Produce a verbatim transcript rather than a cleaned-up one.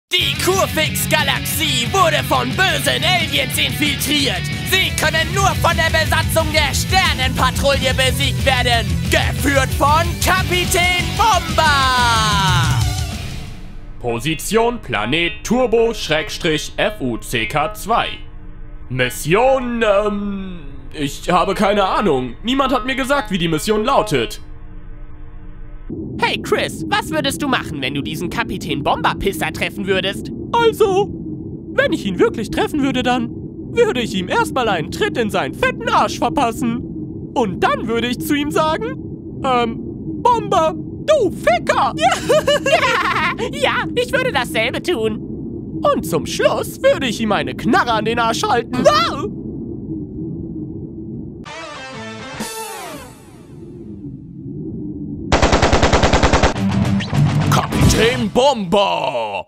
Die Kurfix-Galaxie wurde von bösen Aliens infiltriert. Sie können nur von der Besatzung der Sternenpatrouille besiegt werden. Geführt von Kapitän Bomber. Position Planet Turbo-F U C K zwei. Mission, ähm... ich habe keine Ahnung. Niemand hat mir gesagt, wie die Mission lautet. Hey Chris, was würdest du machen, wenn du diesen Kapitän Bomber-Pisser treffen würdest? Also, wenn ich ihn wirklich treffen würde, dann würde ich ihm erstmal einen Tritt in seinen fetten Arsch verpassen. Und dann würde ich zu ihm sagen, ähm, Bomber, du Ficker! Ja, ja, ich würde dasselbe tun. Und zum Schluss würde ich ihm eine Knarre an den Arsch halten. Wow! Kapitän Bomber!